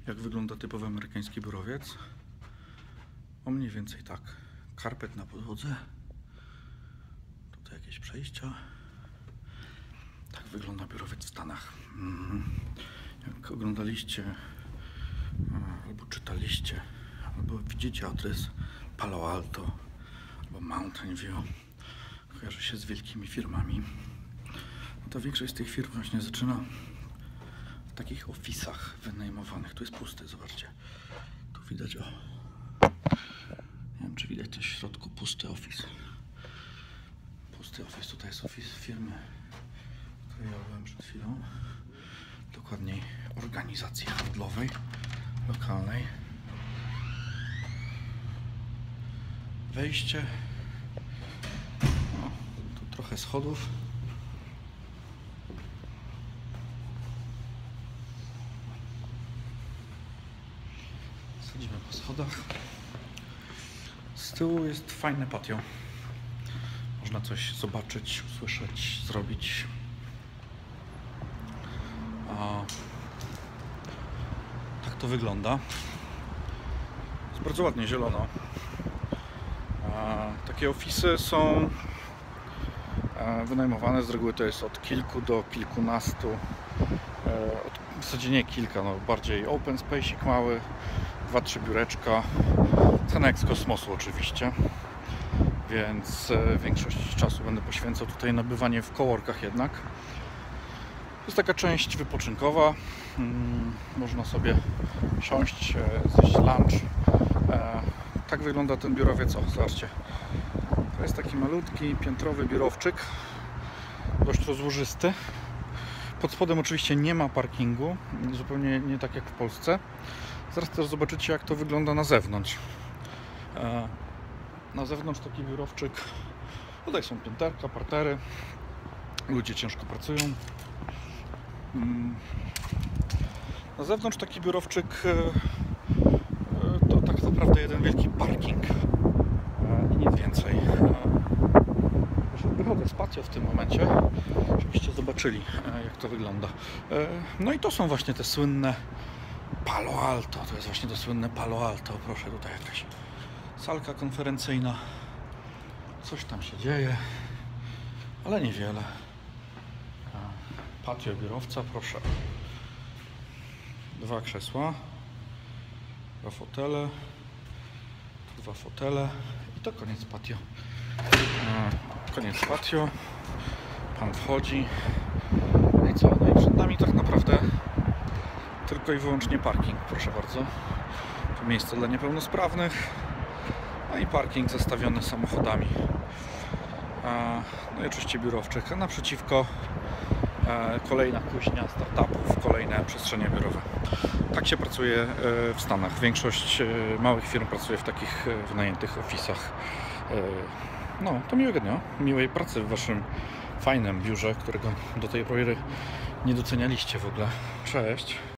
Jak wygląda typowy amerykański biurowiec? O mniej więcej tak. Karpet na podłodze. Tutaj jakieś przejścia. Tak wygląda biurowiec w Stanach. Jak oglądaliście albo czytaliście, albo widzicie adres Palo Alto albo Mountain View, kojarzy się z wielkimi firmami. No to większość z tych firm właśnie zaczyna w takich ofisach wynajmowanych. Tu jest pusty, zobaczcie. Tu widać, o. Nie wiem, czy widać coś w środku. Pusty ofis. Pusty ofis. Tutaj jest ofis firmy, której ja byłem przed chwilą. Dokładniej organizacji handlowej, lokalnej. Wejście. O, tu trochę schodów. Schodzimy po schodach. Z tyłu jest fajne patio. Można coś zobaczyć, usłyszeć, zrobić. Tak to wygląda. Jest bardzo ładnie zielono. Takie ofisy są wynajmowane, z reguły to jest od kilku do kilkunastu. W zasadzie nie kilka, no bardziej open space'ik mały, 2-3 biureczka. Cena jak z kosmosu oczywiście, więc większość czasu będę poświęcał tutaj na bywanie w coworkach jednak. To jest taka część wypoczynkowa. Można sobie siąść, zjeść lunch. Tak wygląda ten biurowiec. O, zobaczcie. To jest taki malutki, piętrowy biurowczyk. Dość rozłożysty. Pod spodem oczywiście nie ma parkingu. Zupełnie nie tak jak w Polsce. Zaraz też zobaczycie, jak to wygląda na zewnątrz. Na zewnątrz taki biurowczyk. Tutaj są pięterka, partery. Ludzie ciężko pracują. Na zewnątrz taki biurowczyk to tak naprawdę jeden wielki parking i nic więcej. Wychodzę z patio w tym momencie, żebyście zobaczyli, jak to wygląda. No i to są właśnie te słynne Palo Alto. To jest właśnie to słynne Palo Alto. Proszę, tutaj jakaś salka konferencyjna. Coś tam się dzieje, ale niewiele. Patio biurowca, proszę. 2 krzesła, 2 fotele, 2 fotele i to koniec patio. Koniec patio. Pan wchodzi. No i co? No i przed nami tak naprawdę tylko i wyłącznie parking, proszę bardzo. To miejsce dla niepełnosprawnych. No i parking zastawiony samochodami. No i oczywiście biurowczyk. A naprzeciwko kolejna kuźnia startupów, kolejne przestrzenie biurowe. Tak się pracuje w Stanach. Większość małych firm pracuje w takich wynajętych ofisach. No, to miłego dnia, miłej pracy w waszym fajnym biurze, którego do tej pory nie docenialiście w ogóle. Cześć!